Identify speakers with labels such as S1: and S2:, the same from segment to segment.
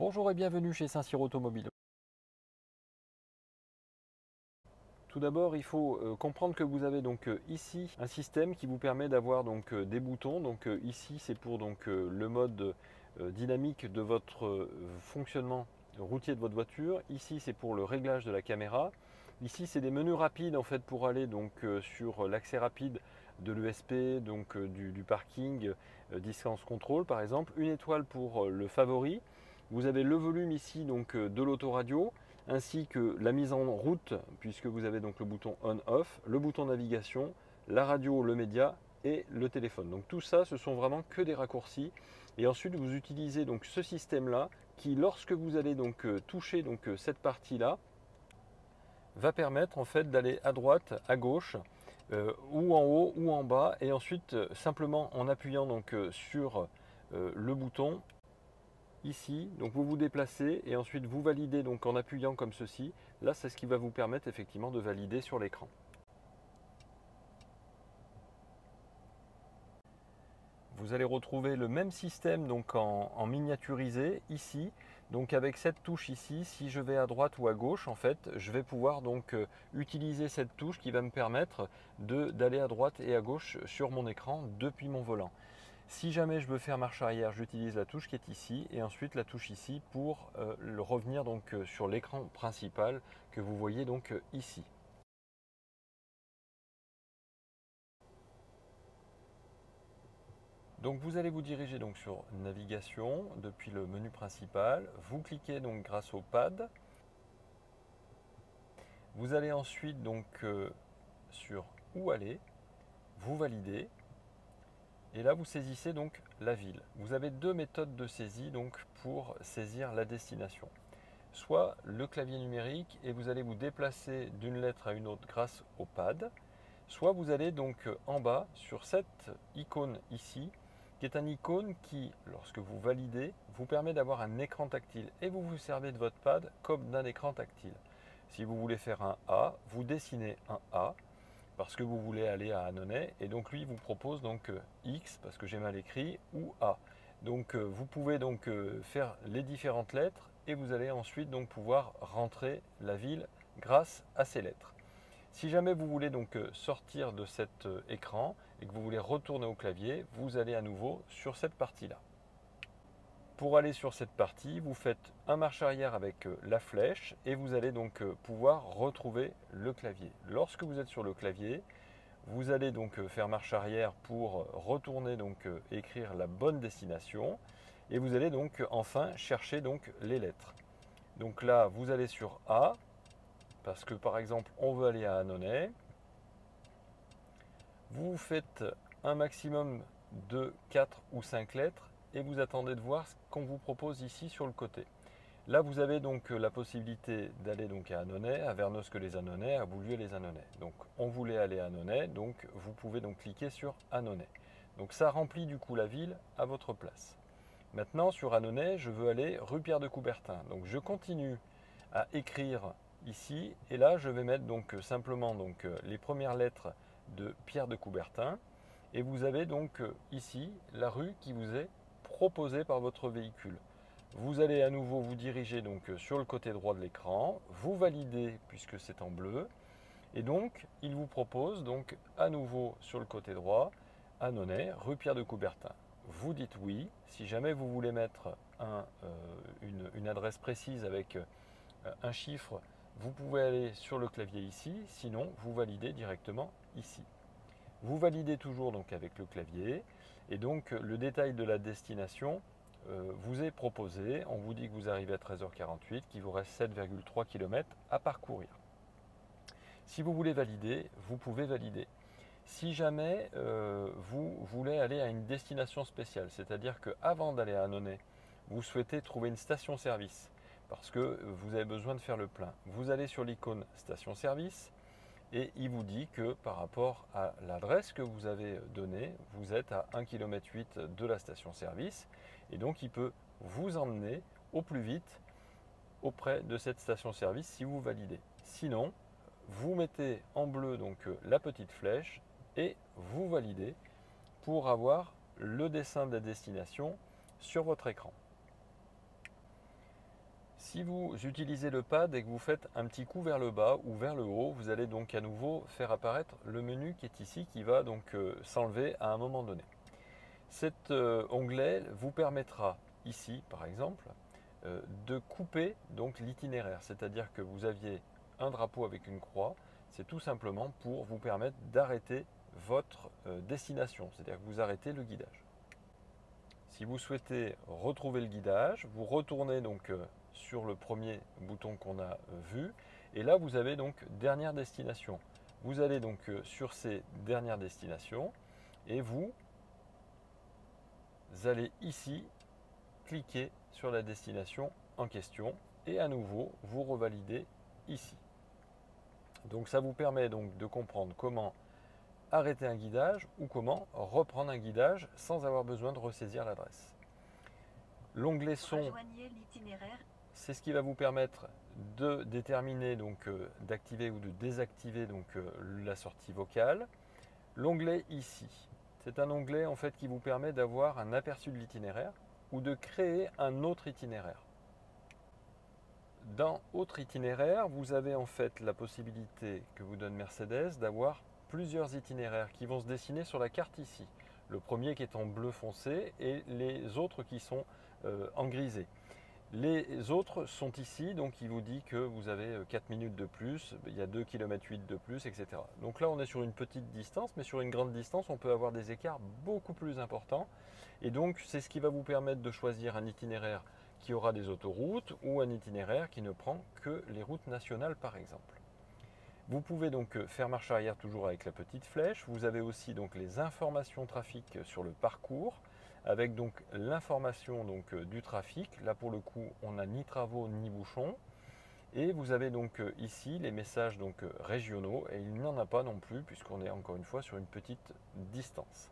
S1: Bonjour et bienvenue chez Saint-Cyr Automobile. Tout d'abord, il faut comprendre que vous avez donc ici un système qui vous permet d'avoir donc des boutons. Donc ici, c'est pour donc le mode dynamique de votre fonctionnement routier de votre voiture. Ici, c'est pour le réglage de la caméra. Ici, c'est des menus rapides en fait pour aller donc sur l'accès rapide de l'ESP, donc du parking, distance contrôle par exemple. Une étoile pour le favori. Vous avez le volume ici donc de l'autoradio, ainsi que la mise en route, puisque vous avez donc le bouton on-off, le bouton navigation, la radio, le média et le téléphone. Donc tout ça, ce sont vraiment que des raccourcis. Et ensuite, vous utilisez donc ce système-là qui, lorsque vous allez donc toucher donc cette partie-là, va permettre en fait d'aller à droite, à gauche, ou en haut ou en bas, et ensuite simplement en appuyant donc sur le bouton ici, donc vous vous déplacez et ensuite vous validez donc en appuyant comme ceci. Là, c'est ce qui va vous permettre effectivement de valider sur l'écran. Vous allez retrouver le même système donc en miniaturisé ici. Donc avec cette touche ici, si je vais à droite ou à gauche, en fait, je vais pouvoir donc utiliser cette touche qui va me permettre d'aller à droite et à gauche sur mon écran depuis mon volant. Si jamais je veux faire marche arrière, j'utilise la touche qui est ici et ensuite la touche ici pour le revenir donc sur l'écran principal que vous voyez donc ici. Donc vous allez vous diriger donc sur navigation depuis le menu principal. Vous cliquez donc grâce au pad. Vous allez ensuite donc sur où aller. Vous validez. Et là, vous saisissez donc la ville. Vous avez deux méthodes de saisie donc pour saisir la destination. Soit le clavier numérique et vous allez vous déplacer d'une lettre à une autre grâce au pad. Soit vous allez donc en bas sur cette icône ici, qui est un icône qui, lorsque vous validez, vous permet d'avoir un écran tactile et vous vous servez de votre pad comme d'un écran tactile. Si vous voulez faire un A, vous dessinez un A parce que vous voulez aller à Annonay et donc lui vous propose donc X parce que j'ai mal écrit ou A. Donc vous pouvez donc faire les différentes lettres et vous allez ensuite donc pouvoir rentrer la ville grâce à ces lettres. Si jamais vous voulez donc sortir de cet écran et que vous voulez retourner au clavier, vous allez à nouveau sur cette partie-là. Pour aller sur cette partie, vous faites un marche arrière avec la flèche et vous allez donc pouvoir retrouver le clavier. Lorsque vous êtes sur le clavier, vous allez donc faire marche arrière pour retourner donc écrire la bonne destination et vous allez donc enfin chercher donc les lettres. Donc là, vous allez sur A parce que par exemple, on veut aller à Annonay. Vous faites un maximum de 4 ou 5 lettres et vous attendez de voir ce qu'on vous propose ici sur le côté. Là, vous avez donc la possibilité d'aller donc à Annonay, à Vernosque-les-Annonais, à Boulieu-les-Annonais. Donc, on voulait aller à Annonay, donc vous pouvez donc cliquer sur Annonay. Donc, ça remplit du coup la ville à votre place. Maintenant, sur Annonay, je veux aller rue Pierre de Coubertin. Donc, je continue à écrire ici et là, je vais mettre donc simplement donc les premières lettres de Pierre de Coubertin. Et vous avez donc ici la rue qui vous est proposée par votre véhicule. Vous allez à nouveau vous diriger donc sur le côté droit de l'écran, vous validez puisque c'est en bleu, et donc il vous propose donc à nouveau sur le côté droit, Annonay, rue Pierre de Coubertin. Vous dites oui. Si jamais vous voulez mettre une adresse précise avec un chiffre, vous pouvez aller sur le clavier ici, sinon vous validez directement ici. Vous validez toujours donc avec le clavier et donc le détail de la destination vous est proposé. On vous dit que vous arrivez à 13h48, qu'il vous reste 7,3 km à parcourir. Si vous voulez valider, vous pouvez valider. Si jamais vous voulez aller à une destination spéciale, c'est-à-dire qu'avant d'aller à Annonay, vous souhaitez trouver une station-service parce que vous avez besoin de faire le plein, vous allez sur l'icône station-service. Et il vous dit que par rapport à l'adresse que vous avez donnée, vous êtes à 1,8 km de la station-service. Et donc il peut vous emmener au plus vite auprès de cette station-service si vous validez. Sinon, vous mettez en bleu donc la petite flèche et vous validez pour avoir le dessin de la destination sur votre écran. Si vous utilisez le pad et que vous faites un petit coup vers le bas ou vers le haut, vous allez donc à nouveau faire apparaître le menu qui est ici, qui va donc s'enlever à un moment donné. Cet onglet vous permettra ici, par exemple, de couper donc l'itinéraire, c'est-à-dire que vous aviez un drapeau avec une croix, c'est tout simplement pour vous permettre d'arrêter votre destination, c'est-à-dire que vous arrêtez le guidage. Si vous souhaitez retrouver le guidage, vous retournez donc sur le premier bouton qu'on a vu, et là vous avez donc dernière destination. Vous allez donc sur ces dernières destinations et vous allez ici cliquer sur la destination en question et à nouveau vous revalidez ici. Donc ça vous permet donc de comprendre comment arrêter un guidage ou comment reprendre un guidage sans avoir besoin de ressaisir l'adresse. L'onglet son, c'est ce qui va vous permettre de déterminer donc d'activer ou de désactiver donc la sortie vocale. L'onglet ici, c'est un onglet en fait qui vous permet d'avoir un aperçu de l'itinéraire ou de créer un autre itinéraire. Dans autre itinéraire, vous avez en fait la possibilité que vous donne Mercedes d'avoir plusieurs itinéraires qui vont se dessiner sur la carte ici. Le premier qui est en bleu foncé et les autres qui sont en grisé. Les autres sont ici, donc il vous dit que vous avez 4 minutes de plus, il y a 2,8 km de plus, etc. Donc là on est sur une petite distance, mais sur une grande distance on peut avoir des écarts beaucoup plus importants. Et donc c'est ce qui va vous permettre de choisir un itinéraire qui aura des autoroutes ou un itinéraire qui ne prend que les routes nationales par exemple. Vous pouvez donc faire marche arrière toujours avec la petite flèche. Vous avez aussi donc les informations trafic sur le parcours, avec donc l'information donc du trafic. Là pour le coup, on n'a ni travaux ni bouchons. Et vous avez donc ici les messages donc régionaux et il n'y en a pas non plus puisqu'on est encore une fois sur une petite distance.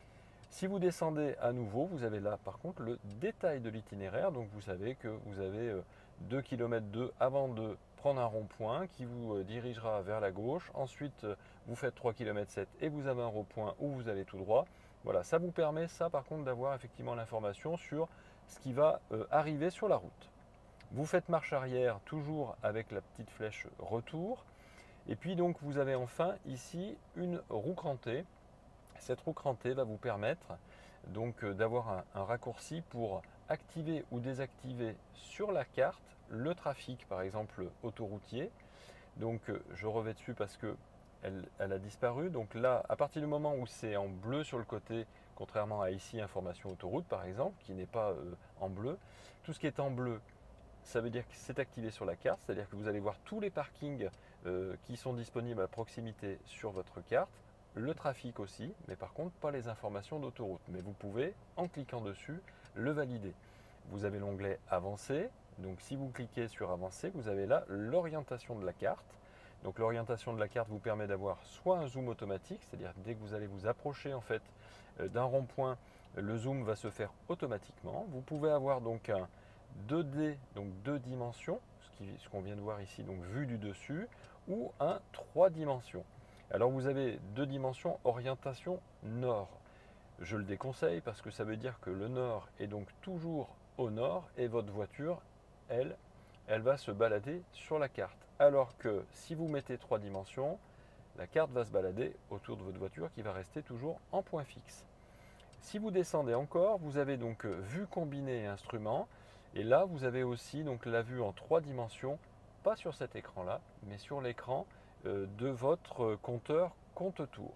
S1: Si vous descendez à nouveau, vous avez là par contre le détail de l'itinéraire. Donc vous savez que vous avez 2 km avant de prendre un rond-point qui vous dirigera vers la gauche. Ensuite, vous faites 3 km 7 et vous avez un rond-point où vous allez tout droit. Voilà, ça vous permet ça par contre d'avoir effectivement l'information sur ce qui va arriver sur la route. Vous faites marche arrière toujours avec la petite flèche retour. Et puis donc vous avez enfin ici une roue crantée. Cette roue crantée va vous permettre donc d'avoir un raccourci pour activer ou désactiver sur la carte le trafic, par exemple autoroutier. Donc je revais dessus parce que elle a disparu. Donc là, à partir du moment où c'est en bleu sur le côté, contrairement à ici, information autoroute par exemple, qui n'est pas en bleu, tout ce qui est en bleu, ça veut dire que c'est activé sur la carte, c'est-à-dire que vous allez voir tous les parkings qui sont disponibles à proximité sur votre carte, le trafic aussi, mais par contre pas les informations d'autoroute. Mais vous pouvez, en cliquant dessus, le valider. Vous avez l'onglet Avancer, donc si vous cliquez sur Avancer, vous avez là l'orientation de la carte. Donc l'orientation de la carte vous permet d'avoir soit un zoom automatique, c'est-à-dire dès que vous allez vous approcher en fait d'un rond-point, le zoom va se faire automatiquement. Vous pouvez avoir donc un 2D, donc 2 dimensions, ce qu'on vient de voir ici, donc vue du dessus, ou un 3 dimensions. Alors vous avez 2 dimensions orientation nord. Je le déconseille parce que ça veut dire que le nord est donc toujours au nord et votre voiture, elle va se balader sur la carte. Alors que si vous mettez 3 dimensions, la carte va se balader autour de votre voiture qui va rester toujours en point fixe. Si vous descendez encore, vous avez donc vue combinée et instrument. Et là, vous avez aussi donc la vue en 3 dimensions, pas sur cet écran-là, mais sur l'écran de votre compteur compte-tour.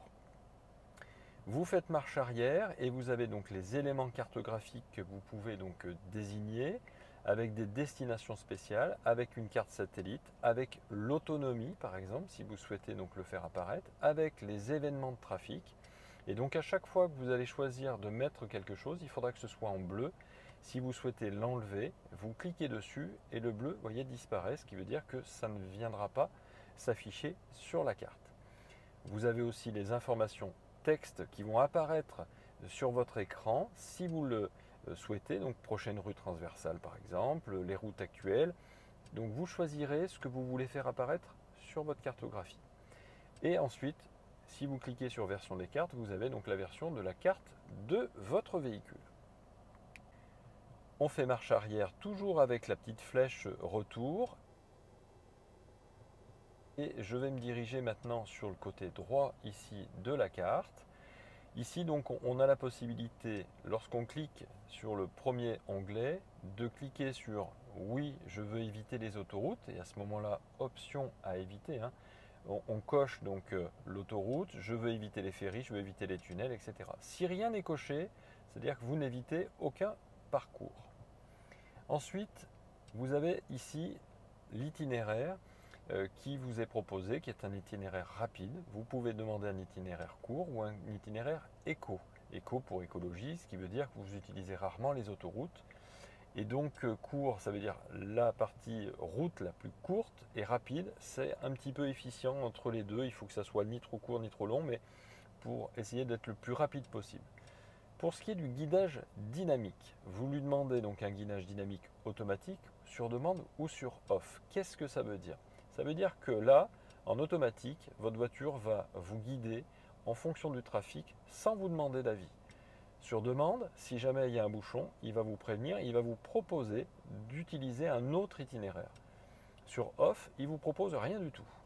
S1: Vous faites marche arrière et vous avez donc les éléments cartographiques que vous pouvez donc désigner avec des destinations spéciales, avec une carte satellite, avec l'autonomie par exemple, si vous souhaitez donc le faire apparaître, avec les événements de trafic. Et donc à chaque fois que vous allez choisir de mettre quelque chose, il faudra que ce soit en bleu. Si vous souhaitez l'enlever, vous cliquez dessus et le bleu, vous voyez, disparaît, ce qui veut dire que ça ne viendra pas s'afficher sur la carte. Vous avez aussi les informations texte qui vont apparaître sur votre écran si vous le souhaitez, donc prochaine rue transversale par exemple, les routes actuelles. Donc vous choisirez ce que vous voulez faire apparaître sur votre cartographie. Et ensuite, si vous cliquez sur version des cartes, vous avez donc la version de la carte de votre véhicule. On fait marche arrière toujours avec la petite flèche retour. Et je vais me diriger maintenant sur le côté droit ici de la carte. Ici donc on a la possibilité, lorsqu'on clique sur le premier onglet, de cliquer sur oui, je veux éviter les autoroutes, et à ce moment-là, option à éviter, hein. On coche donc l'autoroute, je veux éviter les ferries, je veux éviter les tunnels, etc. Si rien n'est coché, c'est-à-dire que vous n'évitez aucun parcours. Ensuite, vous avez ici l'itinéraire qui vous est proposé, qui est un itinéraire rapide. Vous pouvez demander un itinéraire court ou un itinéraire éco. Éco pour écologie, ce qui veut dire que vous utilisez rarement les autoroutes. Et donc court, ça veut dire la partie route la plus courte, et rapide, c'est un petit peu efficient entre les deux. Il faut que ça soit ni trop court ni trop long, mais pour essayer d'être le plus rapide possible. Pour ce qui est du guidage dynamique, vous lui demandez donc un guidage dynamique automatique sur demande ou sur off. Qu'est-ce que ça veut dire? Ça veut dire que là, en automatique, votre voiture va vous guider en fonction du trafic sans vous demander d'avis. Sur demande, si jamais il y a un bouchon, il va vous prévenir, il va vous proposer d'utiliser un autre itinéraire. Sur off, il ne vous propose rien du tout.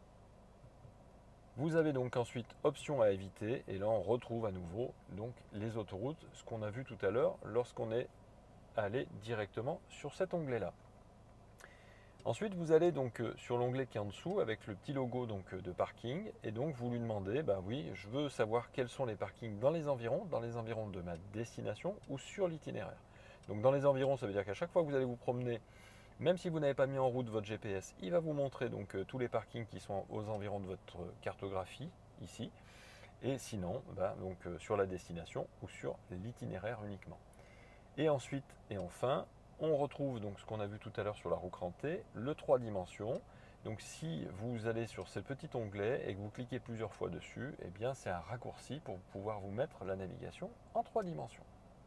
S1: Vous avez donc ensuite option à éviter, et là on retrouve à nouveau donc les autoroutes, ce qu'on a vu tout à l'heure lorsqu'on est allé directement sur cet onglet-là. Ensuite vous allez donc sur l'onglet qui est en dessous avec le petit logo donc de parking, et donc vous lui demandez, bah oui, je veux savoir quels sont les parkings dans les environs de ma destination ou sur l'itinéraire. Donc dans les environs, ça veut dire qu'à chaque fois que vous allez vous promener, même si vous n'avez pas mis en route votre GPS, il va vous montrer donc tous les parkings qui sont aux environs de votre cartographie, ici. Et sinon, donc, sur la destination ou sur l'itinéraire uniquement. Et ensuite, et enfin, on retrouve donc ce qu'on a vu tout à l'heure sur la roue crantée, le 3 dimensions. Donc si vous allez sur ce petit onglet et que vous cliquez plusieurs fois dessus, eh bien c'est un raccourci pour pouvoir vous mettre la navigation en 3 dimensions.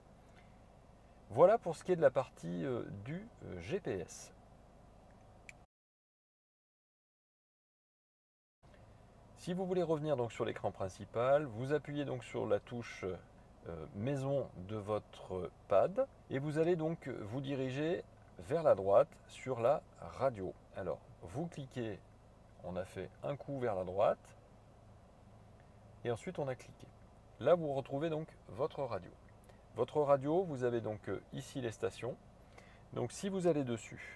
S1: Voilà pour ce qui est de la partie du GPS. Si vous voulez revenir donc sur l'écran principal, vous appuyez donc sur la touche maison de votre pad et vous allez donc vous diriger vers la droite sur la radio. Alors, vous cliquez, on a fait un coup vers la droite et ensuite on a cliqué. Là, vous retrouvez donc votre radio. Votre radio, vous avez donc ici les stations. Donc si vous allez dessus,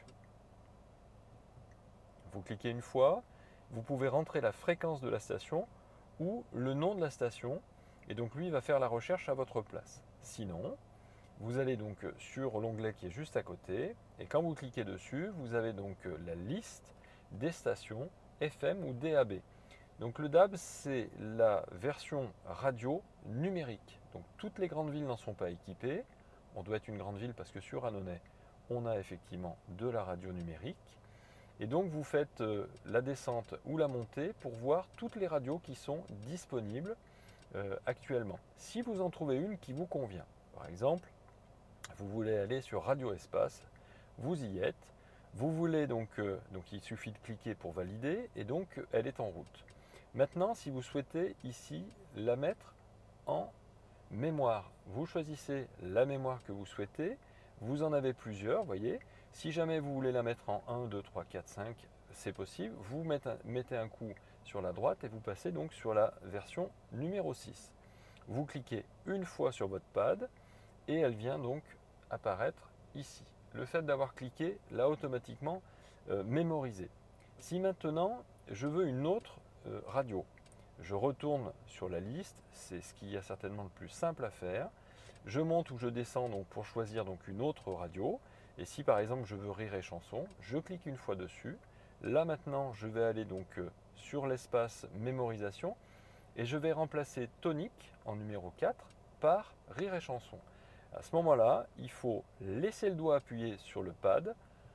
S1: vous cliquez une fois, vous pouvez rentrer la fréquence de la station ou le nom de la station, et donc lui il va faire la recherche à votre place. Sinon, vous allez donc sur l'onglet qui est juste à côté, et quand vous cliquez dessus, vous avez donc la liste des stations FM ou DAB. Donc le DAB, c'est la version radio numérique. Donc toutes les grandes villes n'en sont pas équipées. On doit être une grande ville parce que sur Annonay, on a effectivement de la radio numérique. Et donc vous faites la descente ou la montée pour voir toutes les radios qui sont disponibles actuellement. Si vous en trouvez une qui vous convient, par exemple, vous voulez aller sur Radio Espace, vous y êtes. Vous voulez donc il suffit de cliquer pour valider et donc elle est en route. Maintenant, si vous souhaitez ici la mettre en mémoire, vous choisissez la mémoire que vous souhaitez. Vous en avez plusieurs, voyez. Si jamais vous voulez la mettre en 1, 2, 3, 4, 5, c'est possible. Vous mettez un coup sur la droite et vous passez donc sur la version numéro 6. Vous cliquez une fois sur votre pad et elle vient donc apparaître ici. Le fait d'avoir cliqué l'a automatiquement mémorisé. Si maintenant je veux une autre radio, je retourne sur la liste, c'est ce qui est certainement le plus simple à faire. Je monte ou je descends donc pour choisir donc une autre radio. Et si par exemple je veux Rire et Chanson, je clique une fois dessus. Là maintenant je vais aller donc sur l'espace mémorisation et je vais remplacer Tonique en numéro 4 par Rire et Chanson. À ce moment-là, il faut laisser le doigt appuyé sur le pad.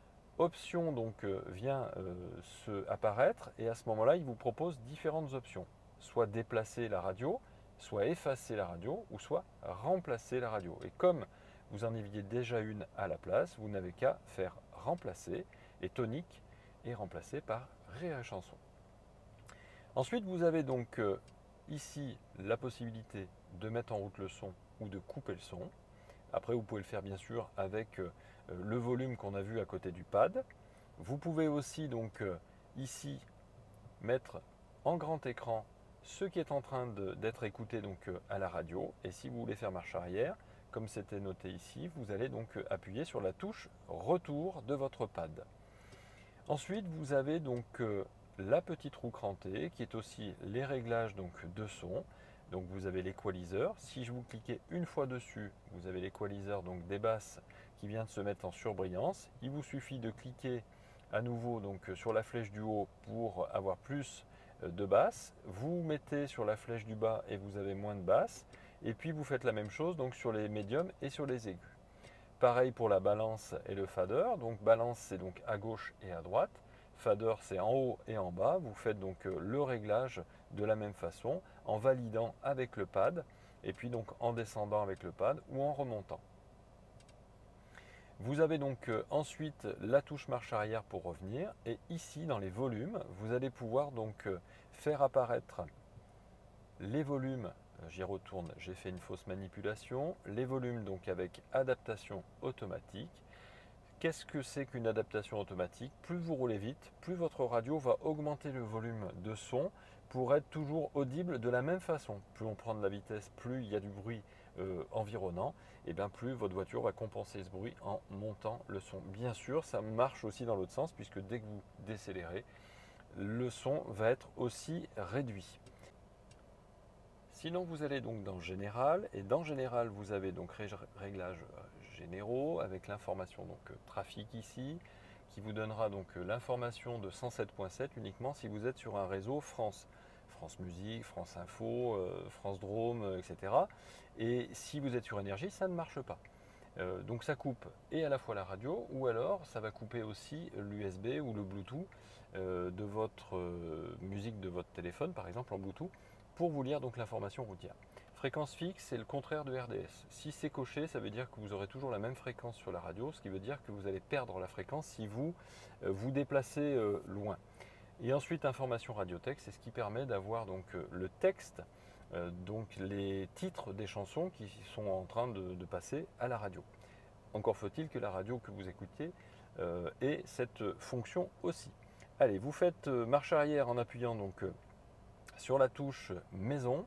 S1: Option donc vient se apparaître et à ce moment-là, il vous propose différentes options. Soit déplacer la radio, soit effacer la radio ou soit remplacer la radio. Et comme vous en aviez déjà une à la place, vous n'avez qu'à faire remplacer et Tonique est remplacé par Rire et Chanson. Ensuite, vous avez donc ici la possibilité de mettre en route le son ou de couper le son. Après, vous pouvez le faire bien sûr avec le volume qu'on a vu à côté du pad. Vous pouvez aussi donc ici mettre en grand écran ce qui est en train d'être écouté donc à la radio. Et si vous voulez faire marche arrière, comme c'était noté ici, vous allez donc appuyer sur la touche retour de votre pad. Ensuite, vous avez donc la petite roue crantée qui est aussi les réglages donc de son. Donc vous avez l'équaliseur. Si je vous cliquez une fois dessus, vous avez l'équaliseur donc des basses qui vient de se mettre en surbrillance. Il vous suffit de cliquer à nouveau donc sur la flèche du haut pour avoir plus de basses. Vous mettez sur la flèche du bas et vous avez moins de basses. Et puis vous faites la même chose donc sur les médiums et sur les aigus. Pareil pour la balance et le fader. Donc balance c'est donc à gauche et à droite. Fader c'est en haut et en bas. Vous faites donc le réglage de la même façon en validant avec le pad et puis donc en descendant avec le pad ou en remontant. Vous avez donc ensuite la touche marche arrière pour revenir et ici dans les volumes vous allez pouvoir donc faire apparaître les volumes. J'y retourne, j'ai fait une fausse manipulation. Les volumes donc avec adaptation automatique. Qu'est-ce que c'est qu'une adaptation automatique? Plus vous roulez vite, plus votre radio va augmenter le volume de son pour être toujours audible de la même façon. Plus on prend de la vitesse, plus il y a du bruit environnant, et bien plus votre voiture va compenser ce bruit en montant le son. Bien sûr, ça marche aussi dans l'autre sens puisque dès que vous décélérez, le son va être aussi réduit. Sinon, vous allez donc dans Général, et dans Général, vous avez donc réglages généraux avec l'information donc trafic ici, qui vous donnera donc l'information de 107.7 uniquement si vous êtes sur un réseau France. France Musique, France Info, France Drôme, etc. Et si vous êtes sur Énergie, ça ne marche pas. Donc ça coupe et à la fois la radio, ou alors ça va couper aussi l'USB ou le Bluetooth de votre musique de votre téléphone, par exemple en Bluetooth, pour vous lire donc l'information routière. Fréquence fixe, c'est le contraire de RDS. Si c'est coché, ça veut dire que vous aurez toujours la même fréquence sur la radio, ce qui veut dire que vous allez perdre la fréquence si vous vous déplacez loin. Et ensuite, information radiothèque, c'est ce qui permet d'avoir donc le texte, donc les titres des chansons qui sont en train de passer à la radio. Encore faut-il que la radio que vous écoutiez ait cette fonction aussi. Allez, vous faites marche arrière en appuyant donc sur la touche maison.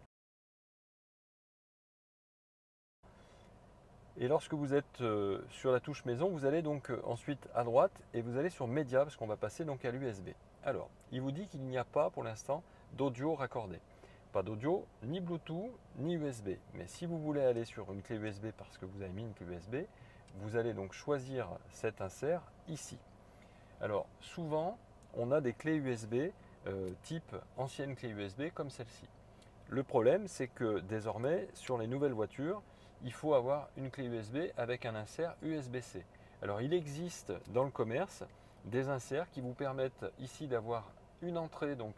S1: Et lorsque vous êtes sur la touche maison, vous allez donc ensuite à droite et vous allez sur média parce qu'on va passer donc à l'USB. Alors, il vous dit qu'il n'y a pas pour l'instant d'audio raccordé. Pas d'audio, ni Bluetooth, ni USB. Mais si vous voulez aller sur une clé USB parce que vous avez mis une clé USB, vous allez donc choisir cet insert ici. Alors, souvent, on a des clés USB type ancienne clé USB comme celle-ci. Le problème, c'est que désormais, sur les nouvelles voitures, il faut avoir une clé USB avec un insert USB-C. Alors, il existe dans le commerce des inserts qui vous permettent ici d'avoir une entrée donc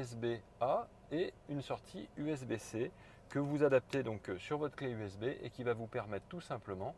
S1: USB-A et une sortie USB-C que vous adaptez donc sur votre clé USB et qui va vous permettre tout simplement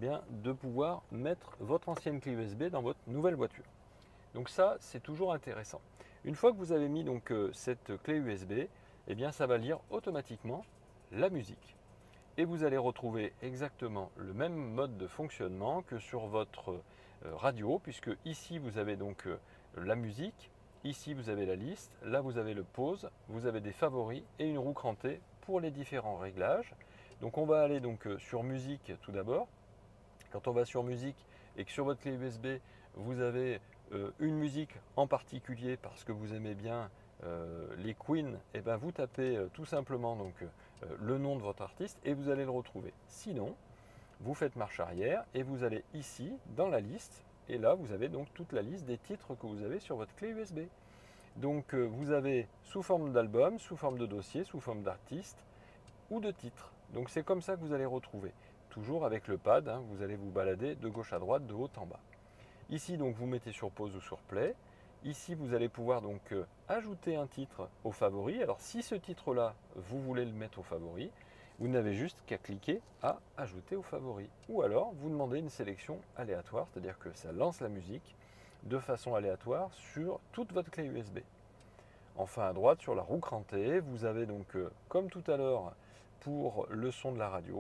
S1: de pouvoir mettre votre ancienne clé USB dans votre nouvelle voiture. Donc ça, c'est toujours intéressant. Une fois que vous avez mis donc cette clé USB, ça va lire automatiquement la musique. Et vous allez retrouver exactement le même mode de fonctionnement que sur votre radio, puisque ici vous avez donc la musique, ici vous avez la liste, là vous avez le pause, vous avez des favoris et une roue crantée pour les différents réglages. Donc on va aller donc sur musique tout d'abord. Quand on va sur musique et que sur votre clé USB vous avez une musique en particulier parce que vous aimez bien les Queen, vous tapez tout simplement donc, le nom de votre artiste et vous allez le retrouver. Sinon, vous faites marche arrière et vous allez ici dans la liste et là vous avez donc toute la liste des titres que vous avez sur votre clé USB. Donc vous avez sous forme d'album, sous forme de dossier, sous forme d'artiste ou de titre. Donc c'est comme ça que vous allez retrouver. Toujours avec le pad, hein, vous allez vous balader de gauche à droite, de haut en bas. Ici donc vous mettez sur pause ou sur play. Ici vous allez pouvoir donc ajouter un titre au favori. Alors si ce titre là vous voulez le mettre au favori, vous n'avez juste qu'à cliquer à ajouter au favori. Ou alors vous demandez une sélection aléatoire, c'est-à-dire que ça lance la musique de façon aléatoire sur toute votre clé USB. Enfin à droite sur la roue crantée, vous avez donc comme tout à l'heure pour le son de la radio,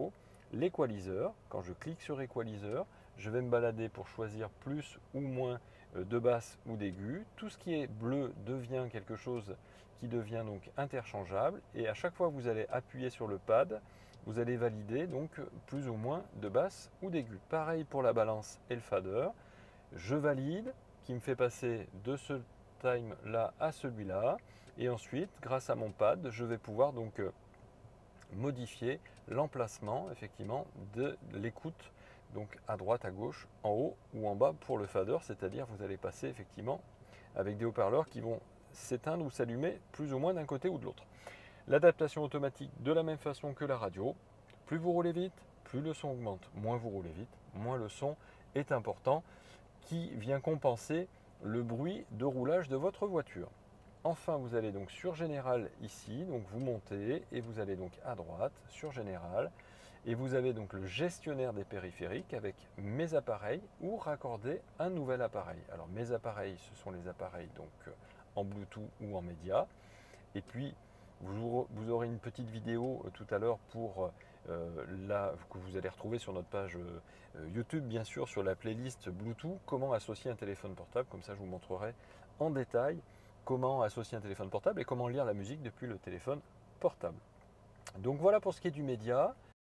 S1: l'équaliseur. Quand je clique sur équaliseur, je vais me balader pour choisir plus ou moins de basse ou d'aigu. Tout ce qui est bleu devient quelque chose qui devient donc interchangeable, et à chaque fois que vous allez appuyer sur le pad, vous allez valider donc plus ou moins de basse ou d'aigu. Pareil pour la balance et le fader. Je valide, qui me fait passer de ce time là à celui-là, et ensuite grâce à mon pad je vais pouvoir donc modifier l'emplacement effectivement de l'écoute, donc à droite, à gauche, en haut ou en bas pour le fader, c'est-à-dire vous allez passer effectivement avec des haut-parleurs qui vont s'éteindre ou s'allumer plus ou moins d'un côté ou de l'autre. L'adaptation automatique de la même façon que la radio, plus vous roulez vite, plus le son augmente, moins vous roulez vite, moins le son est important, qui vient compenser le bruit de roulage de votre voiture. Enfin, vous allez donc sur Général ici, donc vous montez et vous allez donc à droite sur Général, et vous avez donc le gestionnaire des périphériques avec mes appareils ou raccorder un nouvel appareil. Alors mes appareils, ce sont les appareils donc en Bluetooth ou en média, et puis vous aurez une petite vidéo tout à l'heure pour que vous allez retrouver sur notre page YouTube, bien sûr, sur la playlist Bluetooth, comment associer un téléphone portable. Comme ça, je vous montrerai en détail comment associer un téléphone portable et comment lire la musique depuis le téléphone portable. Donc voilà pour ce qui est du média.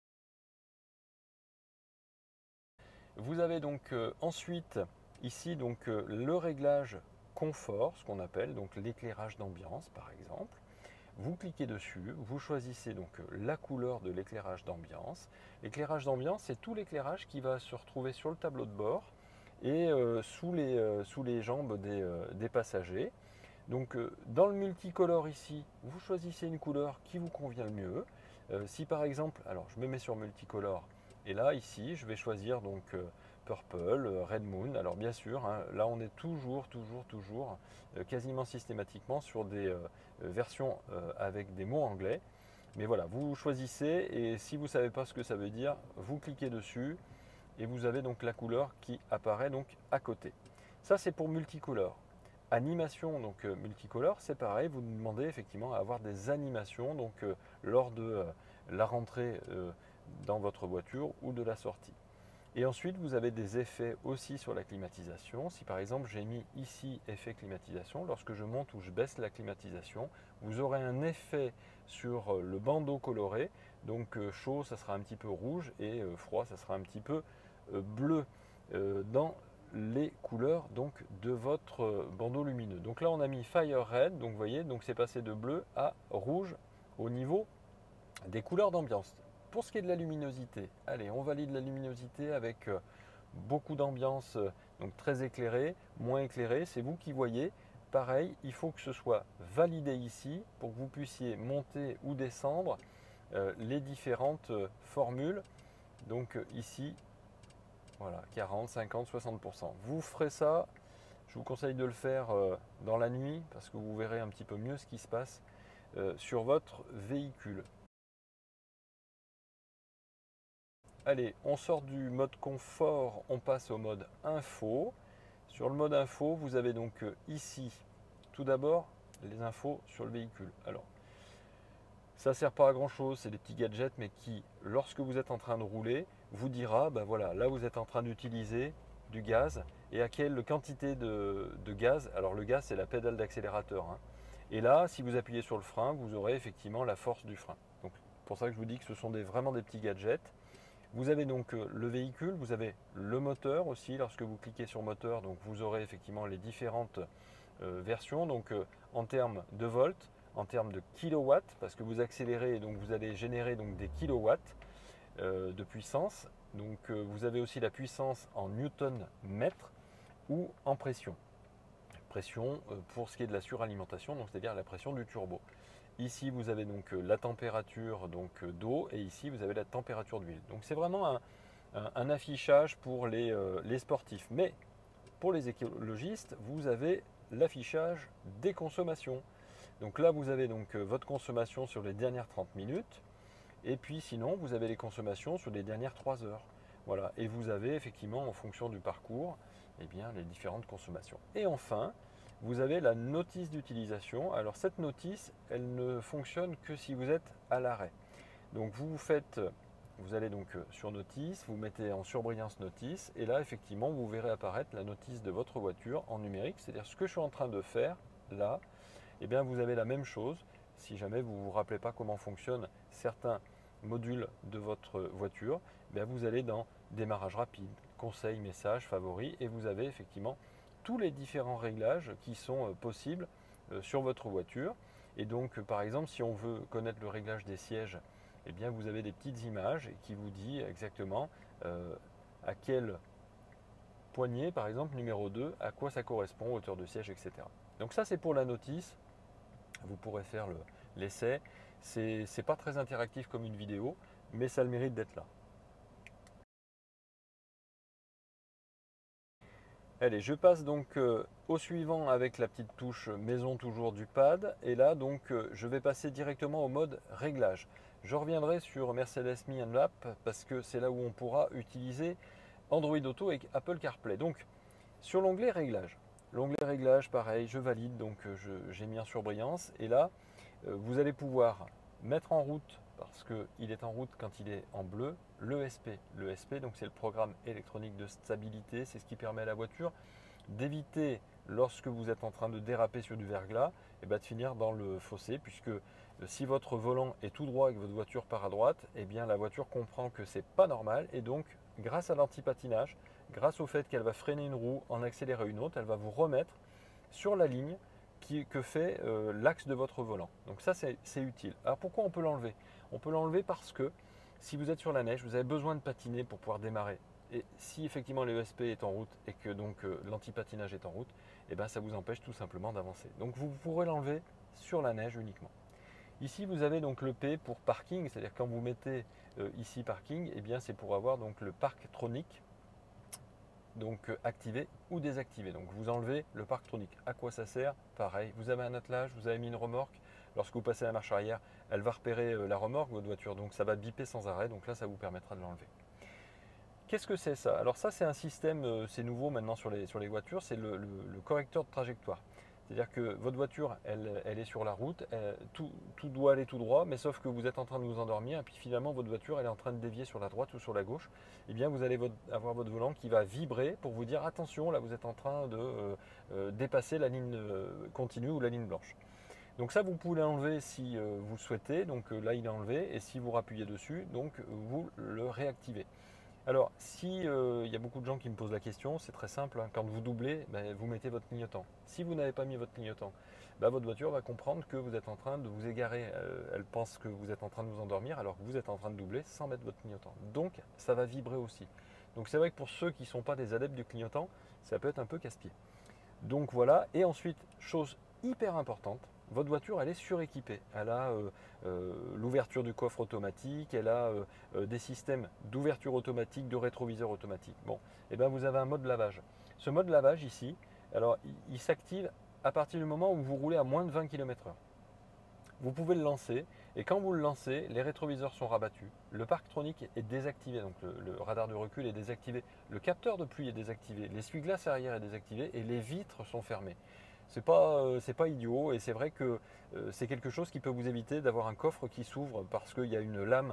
S1: Vous avez donc ensuite ici donc le réglage confort, ce qu'on appelle donc l'éclairage d'ambiance par exemple. Vous cliquez dessus, vous choisissez donc la couleur de l'éclairage d'ambiance. L'éclairage d'ambiance, c'est tout l'éclairage qui va se retrouver sur le tableau de bord et sous les jambes des passagers. Donc dans le multicolore ici, vous choisissez une couleur qui vous convient le mieux. Si par exemple, alors je me mets sur multicolore, et là ici je vais choisir donc Purple, Red Moon. Alors bien sûr, hein, là on est toujours quasiment systématiquement sur des versions avec des mots anglais. Mais voilà, vous choisissez, et si vous ne savez pas ce que ça veut dire, vous cliquez dessus et vous avez donc la couleur qui apparaît donc à côté. Ça c'est pour multicolore. Animation donc multicolore, c'est pareil, vous demandez effectivement à avoir des animations donc lors de la rentrée dans votre voiture ou de la sortie. Et ensuite, vous avez des effets aussi sur la climatisation. Si par exemple, j'ai mis ici effet climatisation, lorsque je monte ou je baisse la climatisation, vous aurez un effet sur le bandeau coloré. Donc chaud, ça sera un petit peu rouge, et froid, ça sera un petit peu bleu dans les couleurs donc de votre bandeau lumineux. Donc là, on a mis Fire Red, donc vous voyez, donc c'est passé de bleu à rouge au niveau des couleurs d'ambiance. Pour ce qui est de la luminosité, allez, on valide la luminosité avec beaucoup d'ambiance, donc très éclairée, moins éclairée, c'est vous qui voyez. Pareil, il faut que ce soit validé ici pour que vous puissiez monter ou descendre les différentes formules. Donc ici, voilà, 40, 50, 60%. Vous ferez ça, je vous conseille de le faire dans la nuit parce que vous verrez un petit peu mieux ce qui se passe sur votre véhicule. Allez, on sort du mode confort, on passe au mode info. Sur le mode info, vous avez donc ici, tout d'abord, les infos sur le véhicule. Alors, ça ne sert pas à grand chose, c'est des petits gadgets, mais qui, lorsque vous êtes en train de rouler, vous dira, ben voilà, là vous êtes en train d'utiliser du gaz, et à quelle quantité de gaz. Alors le gaz, c'est la pédale d'accélérateur, hein. Et là, si vous appuyez sur le frein, vous aurez effectivement la force du frein. Donc, c'est pour ça que je vous dis que ce sont vraiment des petits gadgets. Vous avez donc le véhicule, vous avez le moteur aussi. Lorsque vous cliquez sur moteur, donc vous aurez effectivement les différentes versions. Donc en termes de volts, en termes de kilowatts, parce que vous accélérez et donc vous allez générer donc des kilowatts de puissance. Donc vous avez aussi la puissance en newton-mètre ou en pression. Pression pour ce qui est de la suralimentation, donc c'est-à-dire la pression du turbo. Ici, vous avez donc la température d'eau, et ici, vous avez la température d'huile. Donc, c'est vraiment un affichage pour les sportifs. Mais pour les écologistes, vous avez l'affichage des consommations. Donc là, vous avez donc votre consommation sur les dernières 30 minutes. Et puis sinon, vous avez les consommations sur les dernières 3 heures. Voilà. Et vous avez effectivement, en fonction du parcours, eh bien, les différentes consommations. Et enfin, vous avez la notice d'utilisation. Alors cette notice, elle ne fonctionne que si vous êtes à l'arrêt. Donc vous faites vous allez donc sur notice, vous mettez en surbrillance notice, et là effectivement vous verrez apparaître la notice de votre voiture en numérique, c'est-à-dire ce que je suis en train de faire là, et bien vous avez la même chose. Si jamais vous ne vous rappelez pas comment fonctionnent certains modules de votre voiture, bien vous allez dans démarrage rapide, conseils, messages, favoris, et vous avez effectivement tous les différents réglages qui sont possibles sur votre voiture. Et donc par exemple si on veut connaître le réglage des sièges, eh bien vous avez des petites images qui vous disent exactement à quelle poignée, par exemple numéro 2, à quoi ça correspond, hauteur de siège, etc. Donc ça c'est pour la notice, vous pourrez faire l'essai. C'est pas très interactif comme une vidéo, mais ça a le mérite d'être là. Allez, je passe donc au suivant avec la petite touche maison toujours du pad. Et là, donc, je vais passer directement au mode réglage. Je reviendrai sur Mercedes Me and App parce que c'est là où on pourra utiliser Android Auto et Apple CarPlay. Donc, sur l'onglet réglage. L'onglet réglage, pareil, je valide, donc j'ai mis en surbrillance. Et là, vous allez pouvoir mettre en route, parce qu'il est en route quand il est en bleu, l'ESP. L'ESP, donc c'est le programme électronique de stabilité, c'est ce qui permet à la voiture d'éviter, lorsque vous êtes en train de déraper sur du verglas, et de finir dans le fossé, puisque si votre volant est tout droit et que votre voiture part à droite, eh bien la voiture comprend que c'est pas normal, et donc grâce à l'antipatinage, grâce au fait qu'elle va freiner une roue, en accélérer une autre, elle va vous remettre sur la ligne que fait l'axe de votre volant. Donc ça c'est utile. Alors pourquoi on peut l'enlever? On peut l'enlever parce que si vous êtes sur la neige, vous avez besoin de patiner pour pouvoir démarrer. Et si effectivement l'ESP est en route et que donc l'antipatinage est en route, eh ben, ça vous empêche tout simplement d'avancer. Donc vous pourrez l'enlever sur la neige uniquement. Ici vous avez donc le P pour parking, c'est-à-dire quand vous mettez ici parking, eh bien c'est pour avoir donc le Parktronic, donc activé ou désactivé. Donc vous enlevez le Parktronic. À quoi ça sert? Pareil, vous avez un attelage, vous avez mis une remorque. Lorsque vous passez à la marche arrière, elle va repérer la remorque, votre voiture, donc ça va biper sans arrêt. Donc là, ça vous permettra de l'enlever. Qu'est-ce que c'est ça? Alors ça, c'est un système, c'est nouveau maintenant sur les voitures, c'est le correcteur de trajectoire. C'est-à-dire que votre voiture, elle est sur la route, tout doit aller tout droit, mais sauf que vous êtes en train de vous endormir, et puis finalement votre voiture, elle est en train de dévier sur la droite ou sur la gauche. Eh bien, vous allez avoir votre volant qui va vibrer pour vous dire attention, là vous êtes en train de dépasser la ligne continue ou la ligne blanche. Donc ça, vous pouvez l'enlever si vous le souhaitez. Donc là, il est enlevé, et si vous rappuyez dessus, donc vous le réactivez. Alors, si il y a beaucoup de gens qui me posent la question, c'est très simple, hein. Quand vous doublez, vous mettez votre clignotant. Si vous n'avez pas mis votre clignotant, votre voiture va comprendre que vous êtes en train de vous égarer. Elle pense que vous êtes en train de vous endormir alors que vous êtes en train de doubler sans mettre votre clignotant. Donc, ça va vibrer aussi. Donc, c'est vrai que pour ceux qui ne sont pas des adeptes du clignotant, ça peut être un peu casse-pied. Donc voilà, et ensuite, chose hyper importante, votre voiture, elle est suréquipée. Elle a l'ouverture du coffre automatique, elle a des systèmes d'ouverture automatique, de rétroviseur automatique. Bon, et bien vous avez un mode lavage. Ce mode lavage ici, alors il s'active à partir du moment où vous roulez à moins de 20 km/h. Vous pouvez le lancer, et quand vous le lancez, les rétroviseurs sont rabattus, le Parktronic est désactivé, donc le radar de recul est désactivé, le capteur de pluie est désactivé, l'essuie-glace arrière est désactivé et les vitres sont fermées. C'est pas idiot, et c'est vrai que c'est quelque chose qui peut vous éviter d'avoir un coffre qui s'ouvre parce qu'il y a une lame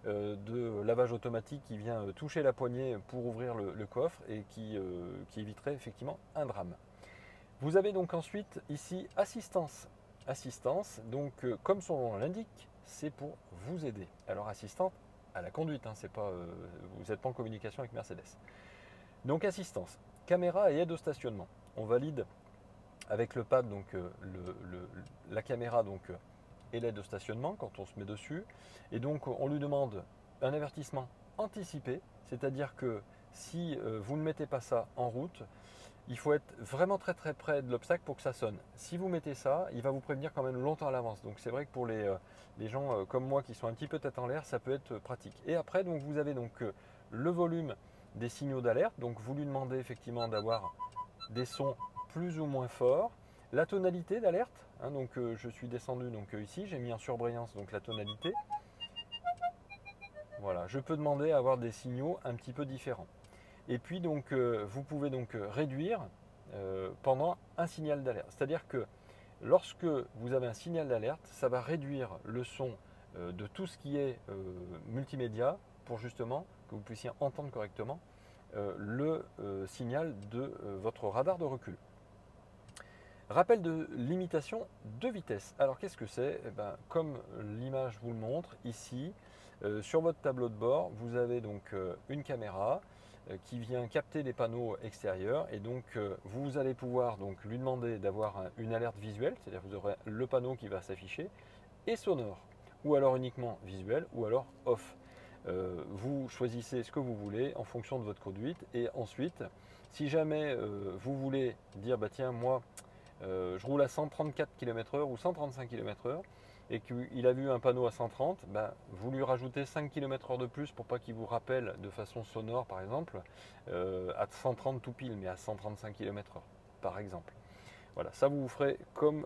S1: de lavage automatique qui vient toucher la poignée pour ouvrir le coffre, et qui éviterait effectivement un drame. Vous avez donc ensuite ici assistance. Assistance, donc comme son nom l'indique, c'est pour vous aider. Alors assistante à la conduite, hein, vous n'êtes pas en communication avec Mercedes. Donc assistance, caméra et aide au stationnement. On valide avec le pad donc, la caméra donc, et l'aide au stationnement quand on se met dessus. Et donc on lui demande un avertissement anticipé, c'est-à-dire que si vous ne mettez pas ça en route, il faut être vraiment très très près de l'obstacle pour que ça sonne. Si vous mettez ça, il va vous prévenir quand même longtemps à l'avance. Donc c'est vrai que pour les gens comme moi qui sont un petit peu tête en l'air, ça peut être pratique. Et après, donc, vous avez donc le volume des signaux d'alerte. Donc vous lui demandez effectivement d'avoir des sons plus ou moins forts. La tonalité d'alerte, hein, donc je suis descendu donc ici, j'ai mis en surbrillance donc la tonalité. Voilà, je peux demander à avoir des signaux un petit peu différents. Et puis donc vous pouvez donc réduire pendant un signal d'alerte. C'est-à-dire que lorsque vous avez un signal d'alerte, ça va réduire le son de tout ce qui est multimédia pour justement que vous puissiez entendre correctement le signal de votre radar de recul. Rappel de limitation de vitesse. Alors qu'est-ce que c'est? Comme l'image vous le montre ici, sur votre tableau de bord, vous avez donc une caméra qui vient capter les panneaux extérieurs et donc vous allez pouvoir donc lui demander d'avoir une alerte visuelle, c'est-à-dire que vous aurez le panneau qui va s'afficher, et sonore, ou alors uniquement visuel, ou alors off. Vous choisissez ce que vous voulez en fonction de votre conduite et ensuite, si jamais vous voulez dire tiens moi je roule à 134 km/h ou 135 km/h et qu'il a vu un panneau à 130, vous lui rajoutez 5 km/h de plus pour pas qu'il vous rappelle de façon sonore par exemple, à 130 tout pile mais à 135 km/h par exemple. Voilà, ça vous ferez comme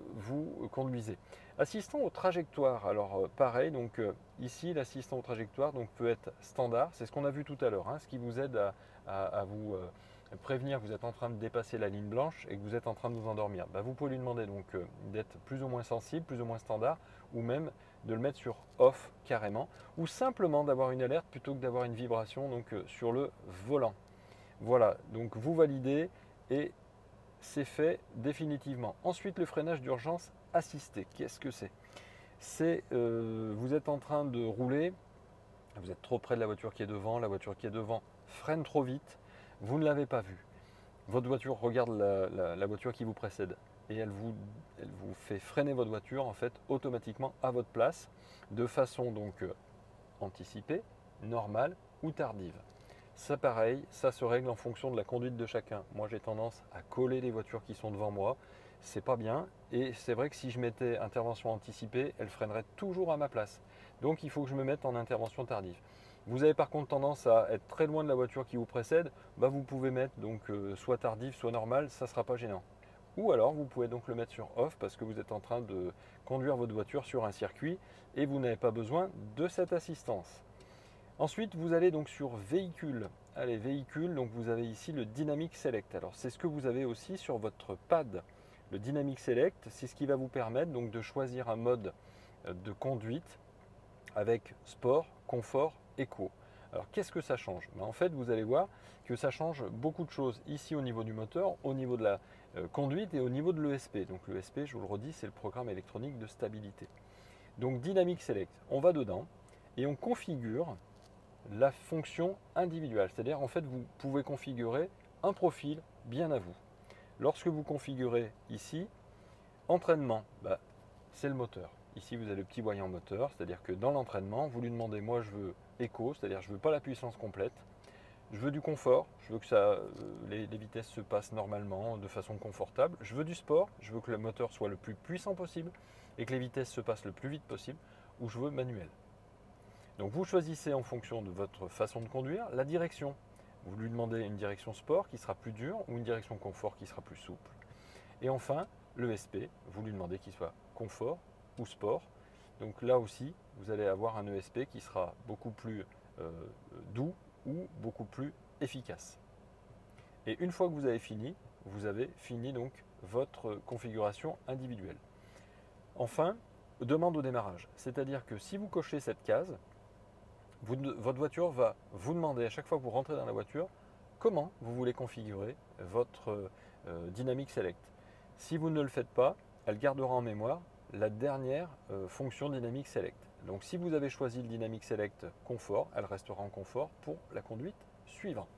S1: vous conduisez. Assistant aux trajectoires, alors pareil, donc ici l'assistant aux trajectoires donc, peut être standard, c'est ce qu'on a vu tout à l'heure, ce qui vous aide à vous prévenir que vous êtes en train de dépasser la ligne blanche et que vous êtes en train de vous endormir. Vous pouvez lui demander donc d'être plus ou moins sensible, plus ou moins standard, ou même de le mettre sur off carrément, ou simplement d'avoir une alerte plutôt que d'avoir une vibration donc, sur le volant. Voilà, donc vous validez et c'est fait définitivement. Ensuite, le freinage d'urgence assisté. Qu'est-ce que c'est? C'est vous êtes en train de rouler, vous êtes trop près de la voiture qui est devant, la voiture qui est devant freine trop vite, vous ne l'avez pas vue. Votre voiture regarde la voiture qui vous précède et elle vous fait freiner votre voiture en fait automatiquement à votre place de façon donc anticipée, normale ou tardive. Ça pareil, ça se règle en fonction de la conduite de chacun. Moi j'ai tendance à coller les voitures qui sont devant moi, c'est pas bien et c'est vrai que si je mettais intervention anticipée, elle freinerait toujours à ma place. Donc il faut que je me mette en intervention tardive. Vous avez par contre tendance à être très loin de la voiture qui vous précède, vous pouvez mettre donc soit tardif, soit normal, ça ne sera pas gênant. Ou alors vous pouvez donc le mettre sur off parce que vous êtes en train de conduire votre voiture sur un circuit et vous n'avez pas besoin de cette assistance. Ensuite, vous allez donc sur véhicule. Allez, véhicule, donc vous avez ici le Dynamic Select. Alors, c'est ce que vous avez aussi sur votre pad. Le Dynamic Select, c'est ce qui va vous permettre donc de choisir un mode de conduite avec sport, confort, éco. Alors, qu'est-ce que ça change? En fait, vous allez voir que ça change beaucoup de choses ici au niveau du moteur, au niveau de la conduite et au niveau de l'ESP. Donc, l'ESP, je vous le redis, c'est le programme électronique de stabilité. Donc, Dynamic Select, on va dedans et on configure la fonction individuelle, c'est-à-dire en fait vous pouvez configurer un profil bien à vous. Lorsque vous configurez ici, entraînement, c'est le moteur. Ici vous avez le petit voyant moteur, c'est-à-dire que dans l'entraînement, vous lui demandez moi je veux éco, c'est-à-dire je veux pas la puissance complète, je veux du confort, je veux que les vitesses se passent normalement, de façon confortable, je veux du sport, je veux que le moteur soit le plus puissant possible et que les vitesses se passent le plus vite possible, ou je veux manuel. Donc vous choisissez en fonction de votre façon de conduire la direction. Vous lui demandez une direction sport qui sera plus dure ou une direction confort qui sera plus souple. Et enfin, l'ESP, vous lui demandez qu'il soit confort ou sport. Donc là aussi, vous allez avoir un ESP qui sera beaucoup plus doux ou beaucoup plus efficace. Et une fois que vous avez fini donc votre configuration individuelle. Enfin, demande au démarrage. C'est-à-dire que si vous cochez cette case, votre voiture va vous demander à chaque fois que vous rentrez dans la voiture comment vous voulez configurer votre Dynamic Select. Si vous ne le faites pas, elle gardera en mémoire la dernière fonction Dynamic Select. Donc si vous avez choisi le Dynamic Select confort, elle restera en confort pour la conduite suivante.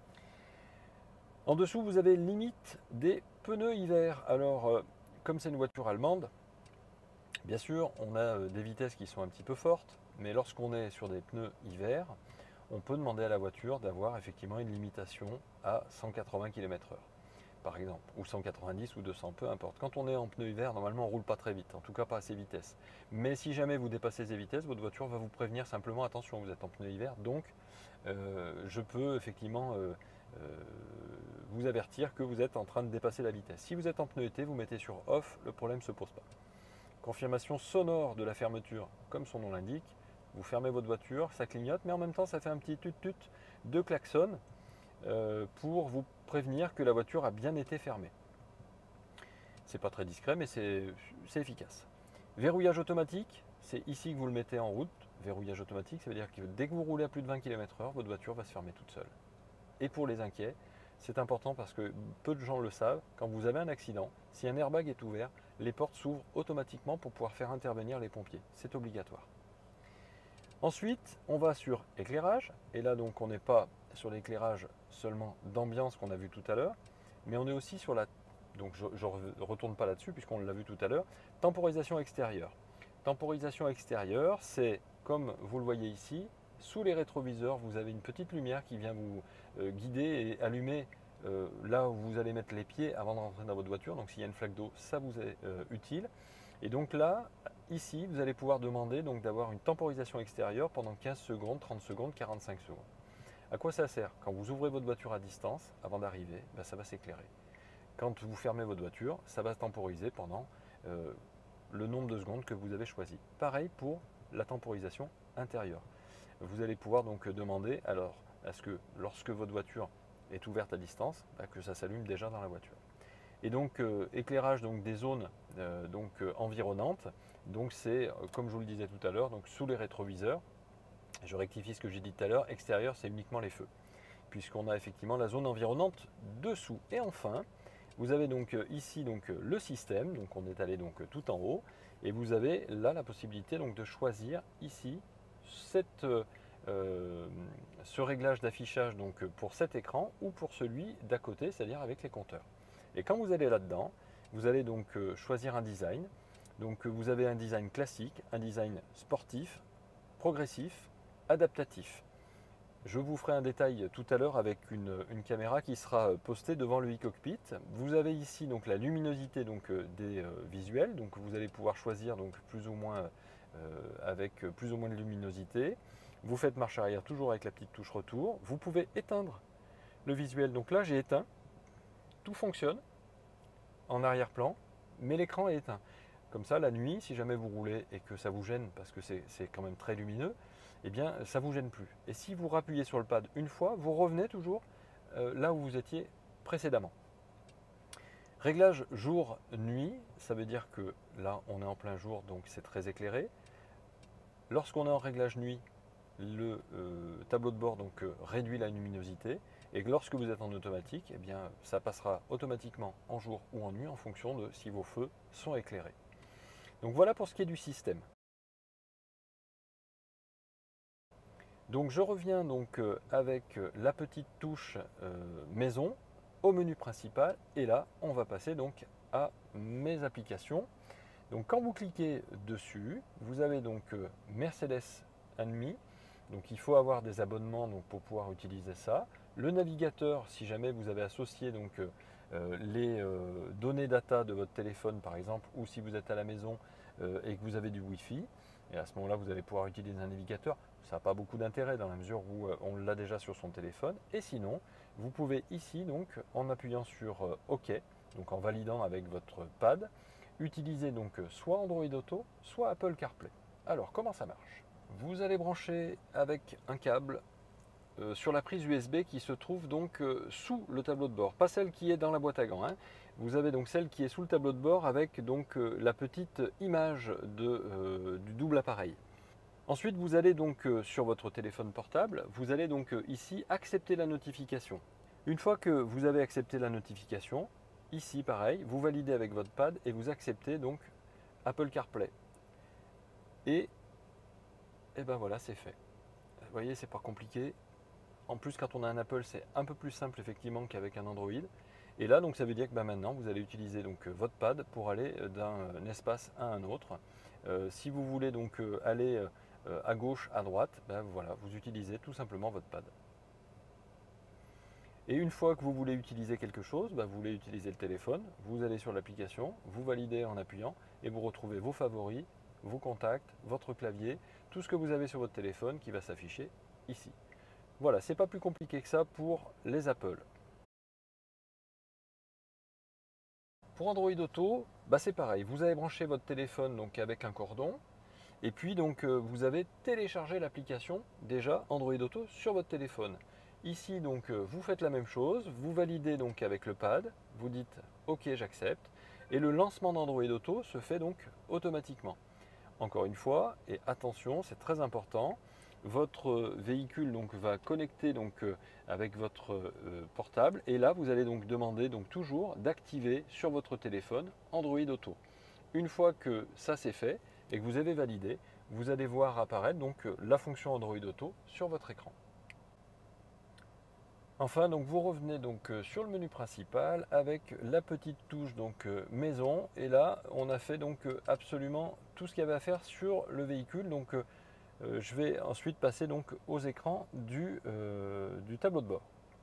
S1: En dessous, vous avez limite des pneus hiver. Alors, comme c'est une voiture allemande, bien sûr, on a des vitesses qui sont un petit peu fortes, mais lorsqu'on est sur des pneus hiver, on peut demander à la voiture d'avoir effectivement une limitation à 180 km/h, par exemple, ou 190 ou 200, peu importe. Quand on est en pneus hiver, normalement on ne roule pas très vite, en tout cas pas à ces vitesses. Mais si jamais vous dépassez ces vitesses, votre voiture va vous prévenir simplement, attention, vous êtes en pneus hiver, donc je peux effectivement vous avertir que vous êtes en train de dépasser la vitesse. Si vous êtes en pneu été, vous mettez sur off, le problème ne se pose pas. Confirmation sonore de la fermeture, comme son nom l'indique. Vous fermez votre voiture, ça clignote, mais en même temps ça fait un petit tut-tut de klaxon pour vous prévenir que la voiture a bien été fermée. C'est pas très discret, mais c'est efficace. Verrouillage automatique, c'est ici que vous le mettez en route. verrouillage automatique, ça veut dire que dès que vous roulez à plus de 20 km/h, votre voiture va se fermer toute seule. Et pour les inquiets, c'est important parce que peu de gens le savent, quand vous avez un accident, si un airbag est ouvert, les portes s'ouvrent automatiquement pour pouvoir faire intervenir les pompiers. C'est obligatoire. Ensuite, on va sur éclairage. Et là, donc, on n'est pas sur l'éclairage seulement d'ambiance qu'on a vu tout à l'heure, mais on est aussi sur la... Donc, je ne retourne pas là-dessus puisqu'on l'a vu tout à l'heure. Temporisation extérieure. Temporisation extérieure, c'est comme vous le voyez ici, sous les rétroviseurs, vous avez une petite lumière qui vient vous guider et allumer là où vous allez mettre les pieds avant d'entrer dans votre voiture. Donc s'il y a une flaque d'eau, ça vous est utile. Et donc là, ici, vous allez pouvoir demander d'avoir une temporisation extérieure pendant 15 secondes, 30 secondes, 45 secondes. À quoi ça sert? Quand vous ouvrez votre voiture à distance, avant d'arriver, ben, ça va s'éclairer. Quand vous fermez votre voiture, ça va temporiser pendant le nombre de secondes que vous avez choisi. Pareil pour la temporisation intérieure. Vous allez pouvoir donc demander alors à ce que lorsque votre voiture est ouverte à distance, que ça s'allume déjà dans la voiture. Et donc éclairage donc, des zones environnantes, donc c'est comme je vous le disais tout à l'heure, donc sous les rétroviseurs. Je rectifie ce que j'ai dit tout à l'heure, extérieur c'est uniquement les feux, puisqu'on a effectivement la zone environnante dessous. Et enfin, vous avez donc ici le système, donc on est allé donc tout en haut, et vous avez là la possibilité donc de choisir ici ce réglage d'affichage donc pour cet écran ou pour celui d'à côté, c'est-à-dire avec les compteurs. Et quand vous allez là-dedans, vous allez donc choisir un design. Donc vous avez un design classique, un design sportif, progressif, adaptatif. Je vous ferai un détail tout à l'heure avec une caméra qui sera postée devant le e-cockpit. Vous avez ici donc la luminosité des visuels, donc vous allez pouvoir choisir donc plus ou moins avec plus ou moins de luminosité. Vous faites marche arrière toujours avec la petite touche retour. Vous pouvez éteindre le visuel. Donc là j'ai éteint, tout fonctionne en arrière-plan, mais l'écran est éteint. Comme ça, la nuit, si jamais vous roulez et que ça vous gêne, parce que c'est quand même très lumineux, eh bien, ça ne vous gêne plus. Et si vous rappuyez sur le pad une fois, vous revenez toujours là où vous étiez précédemment. Réglage jour-nuit, ça veut dire que là, on est en plein jour, donc c'est très éclairé. Lorsqu'on est en réglage nuit, le tableau de bord réduit la luminosité. Et lorsque vous êtes en automatique, eh bien, ça passera automatiquement en jour ou en nuit en fonction de si vos feux sont éclairés. Donc voilà pour ce qui est du système. Donc je reviens avec la petite touche maison au menu principal et là on va passer donc à mes applications. Donc quand vous cliquez dessus, vous avez donc Mercedes Me. Donc il faut avoir des abonnements pour pouvoir utiliser ça. Le navigateur, si jamais vous avez associé les données data de votre téléphone par exemple, ou si vous êtes à la maison et que vous avez du Wi-Fi, et à ce moment-là vous allez pouvoir utiliser un navigateur. Ça n'a pas beaucoup d'intérêt dans la mesure où on l'a déjà sur son téléphone. Et sinon, vous pouvez ici en appuyant sur OK, donc en validant avec votre pad, utiliser soit Android Auto, soit Apple CarPlay. Alors comment ça marche? Vous allez brancher avec un câble sur la prise USB qui se trouve sous le tableau de bord, pas celle qui est dans la boîte à gants. Hein. Vous avez donc celle qui est sous le tableau de bord avec la petite image du double appareil. Ensuite, vous allez sur votre téléphone portable, vous allez ici accepter la notification. Une fois que vous avez accepté la notification, ici pareil, vous validez avec votre pad et vous acceptez Apple CarPlay. Et ben voilà, c'est fait. Vous voyez, c'est pas compliqué. En plus, quand on a un Apple, c'est un peu plus simple effectivement qu'avec un Android. Et là, ça veut dire que maintenant, vous allez utiliser votre pad pour aller d'un espace à un autre. Si vous voulez aller à gauche, à droite, ben voilà, vous utilisez tout simplement votre pad. Et une fois que vous voulez utiliser quelque chose, ben vous voulez utiliser le téléphone, vous allez sur l'application, vous validez en appuyant et vous retrouvez vos favoris, vos contacts, votre clavier, tout ce que vous avez sur votre téléphone qui va s'afficher ici. Voilà, c'est pas plus compliqué que ça pour les Apple. Pour Android Auto, c'est pareil, vous avez branché votre téléphone avec un cordon et puis vous avez téléchargé l'application déjà Android Auto sur votre téléphone. Ici vous faites la même chose, vous validez avec le pad, vous dites OK j'accepte et le lancement d'Android Auto se fait automatiquement. encore une fois, et attention, c'est très important, votre véhicule donc, va connecter donc, avec votre portable et là vous allez donc demander donc, toujours d'activer sur votre téléphone Android Auto. Une fois que ça c'est fait et que vous avez validé, vous allez voir apparaître donc, la fonction Android Auto sur votre écran. Enfin, donc vous revenez donc sur le menu principal avec la petite touche donc maison et là on a fait donc absolument tout ce qu'il y avait à faire sur le véhicule. Donc je vais ensuite passer donc aux écrans du tableau de bord.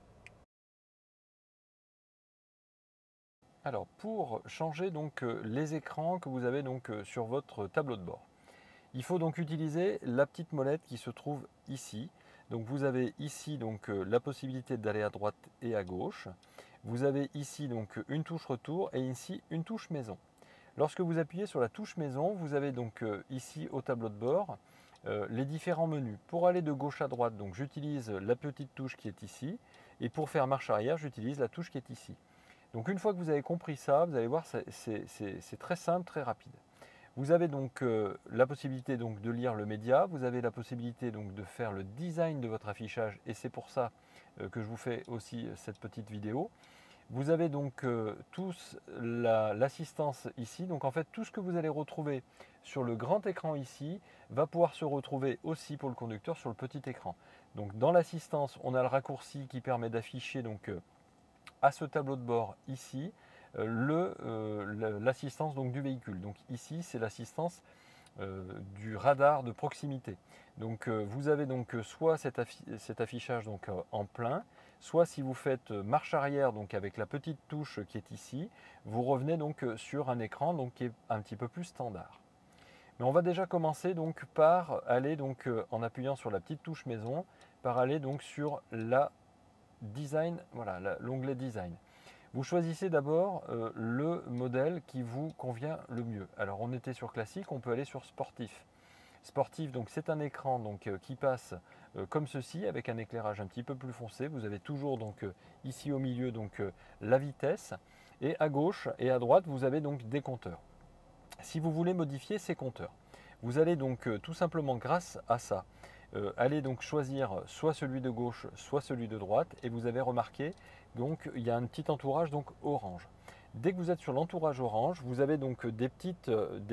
S1: Alors pour changer donc les écrans que vous avez donc sur votre tableau de bord, il faut donc utiliser la petite molette qui se trouve ici. Donc vous avez ici donc la possibilité d'aller à droite et à gauche. Vous avez ici donc une touche retour et ici une touche maison. Lorsque vous appuyez sur la touche maison, vous avez donc ici au tableau de bord les différents menus. Pour aller de gauche à droite, donc j'utilise la petite touche qui est ici et pour faire marche arrière, j'utilise la touche qui est ici. Donc une fois que vous avez compris ça, vous allez voir, c'est très simple, très rapide. Vous avez donc la possibilité donc de lire le média, vous avez la possibilité donc de faire le design de votre affichage et c'est pour ça que je vous fais aussi cette petite vidéo. Vous avez donc tous l'assistance ici, donc en fait tout ce que vous allez retrouver sur le grand écran ici va pouvoir se retrouver aussi pour le conducteur sur le petit écran. Donc dans l'assistance, on a le raccourci qui permet d'afficher donc à ce tableau de bord ici l'assistance donc du véhicule. Donc ici c'est l'assistance du radar de proximité. Donc vous avez donc soit cet affichage donc, en plein, soit si vous faites marche arrière donc avec la petite touche qui est ici, vous revenez donc sur un écran donc, qui est un petit peu plus standard. Mais on va déjà commencer donc par aller donc en appuyant sur la petite touche maison, par aller donc sur la design, voilà, l'onglet design. Vous choisissez d'abord le modèle qui vous convient le mieux. Alors on était sur classique, on peut aller sur sportif. Sportif, donc c'est un écran donc, qui passe comme ceci avec un éclairage un petit peu plus foncé. Vous avez toujours donc ici au milieu donc la vitesse et à gauche et à droite vous avez donc des compteurs. Si vous voulez modifier ces compteurs, vous allez donc tout simplement grâce à ça allez donc choisir soit celui de gauche, soit celui de droite, et vous avez remarqué donc il y a un petit entourage donc orange. Dès que vous êtes sur l'entourage orange, vous avez donc des petites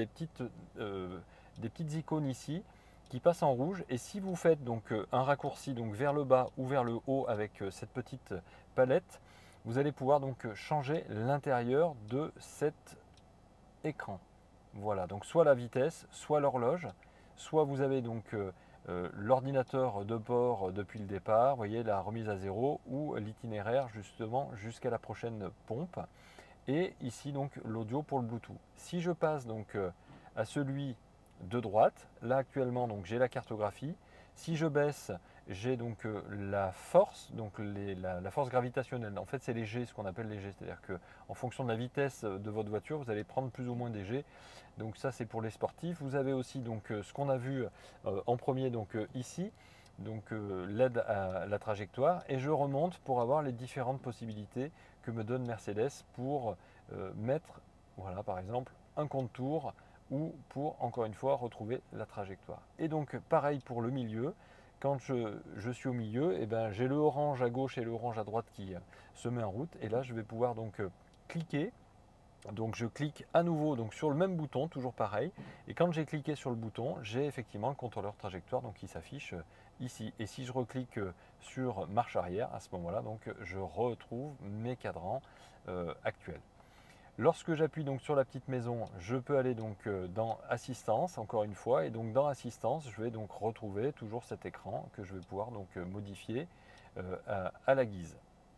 S1: icônes ici qui passent en rouge. Et si vous faites donc un raccourci donc vers le bas ou vers le haut avec cette petite palette, vous allez pouvoir donc changer l'intérieur de cet écran. Voilà, donc soit la vitesse, soit l'horloge, soit vous avez donc l'ordinateur de bord depuis le départ, vous voyez la remise à zéro ou l'itinéraire justement jusqu'à la prochaine pompe. Et ici donc l'audio pour le Bluetooth. Si je passe donc à celui de droite, là actuellement donc j'ai la cartographie. Si je baisse, j'ai donc la force, donc la force gravitationnelle. En fait c'est les G, ce qu'on appelle les G, c'est-à-dire que en fonction de la vitesse de votre voiture, vous allez prendre plus ou moins des G. Donc ça c'est pour les sportifs. Vous avez aussi donc ce qu'on a vu en premier donc ici, donc l'aide à la trajectoire, et je remonte pour avoir les différentes possibilités que me donne Mercedes pour mettre, voilà, par exemple, un contour ou pour, encore une fois, retrouver la trajectoire. Et donc, pareil pour le milieu. Quand je suis au milieu, eh ben, j'ai le orange à gauche et le orange à droite qui se met en route. Et là, je vais pouvoir donc cliquer. Donc je clique à nouveau donc, sur le même bouton, toujours pareil. Et quand j'ai cliqué sur le bouton, j'ai effectivement le contrôleur trajectoire donc, qui s'affiche ici. Et si je reclique sur marche arrière, à ce moment-là, donc, je retrouve mes cadrans actuels. Lorsque j'appuie donc sur la petite maison, je peux aller donc dans assistance, encore une fois. Et donc dans assistance, je vais donc retrouver toujours cet écran que je vais pouvoir donc modifier à la guise.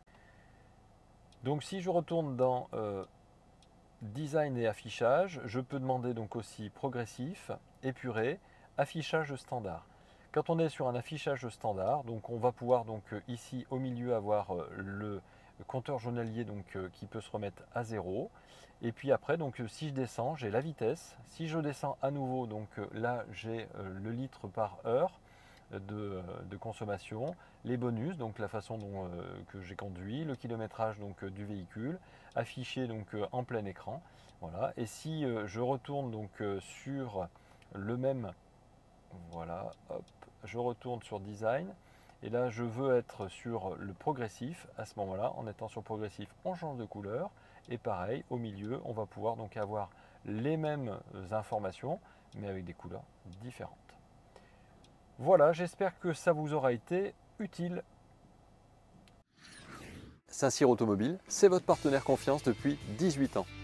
S1: Donc si je retourne dans design et affichage, je peux demander donc aussi progressif, épuré, affichage standard. Quand on est sur un affichage standard, donc on va pouvoir donc ici au milieu avoir le compteur journalier donc qui peut se remettre à 0. Et puis après donc si je descends, j'ai la vitesse. Si je descends à nouveau, donc là j'ai le litre par heure de consommation, les bonus, donc la façon dont que j'ai conduit, le kilométrage donc du véhicule, affiché donc en plein écran. Voilà. Et si je retourne donc sur le même. Voilà, hop, je retourne sur Design. Et là, je veux être sur le progressif. À ce moment-là, en étant sur progressif, on change de couleur. Et pareil, au milieu, on va pouvoir donc avoir les mêmes informations, mais avec des couleurs différentes. Voilà, j'espère que ça vous aura été utile. Saint-Cyr Automobile, c'est votre partenaire confiance depuis 18 ans.